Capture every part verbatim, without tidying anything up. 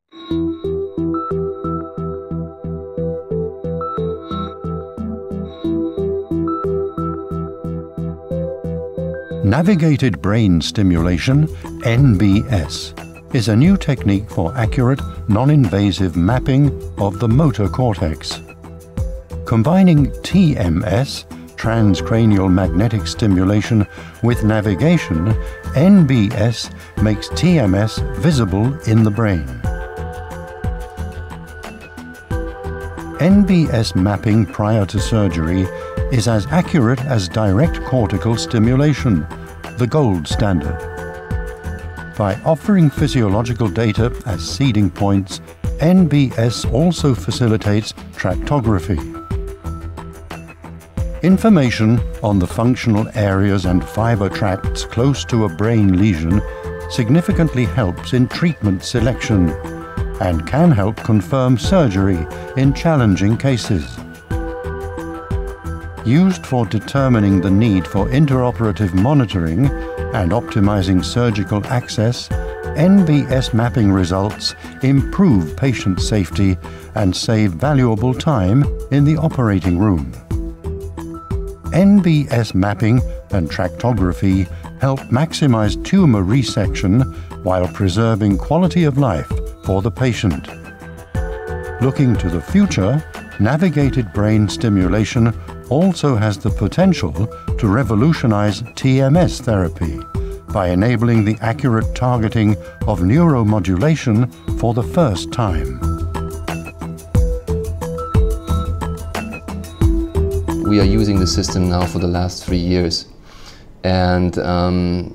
Navigated Brain Stimulation, N B S, is a new technique for accurate, non-invasive mapping of the motor cortex. Combining T M S, transcranial magnetic stimulation, with navigation, N B S makes T M S visible in the brain. N B S mapping prior to surgery is as accurate as direct cortical stimulation, the gold standard. By offering physiological data as seeding points, N B S also facilitates tractography. Information on the functional areas and fiber tracts close to a brain lesion significantly helps in treatment selection and can help confirm surgery in challenging cases. Used for determining the need for interoperative monitoring and optimizing surgical access, N B S mapping results improve patient safety and save valuable time in the operating room. N B S mapping and tractography help maximize tumor resection while preserving quality of life for the patient. Looking to the future, navigated brain stimulation also has the potential to revolutionize T M S therapy by enabling the accurate targeting of neuromodulation for the first time. We are using the system now for the last three years, and um,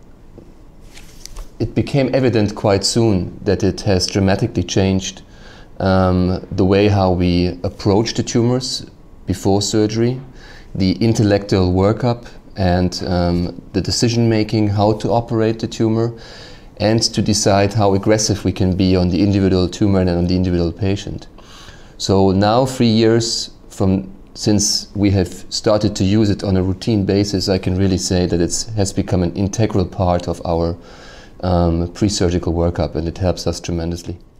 it became evident quite soon that it has dramatically changed um, the way how we approach the tumors before surgery, the intellectual workup and um, the decision making how to operate the tumor, and to decide how aggressive we can be on the individual tumor and on the individual patient. So now, three years from since we have started to use it on a routine basis, I can really say that it has become an integral part of our um, pre-surgical workup, and it helps us tremendously.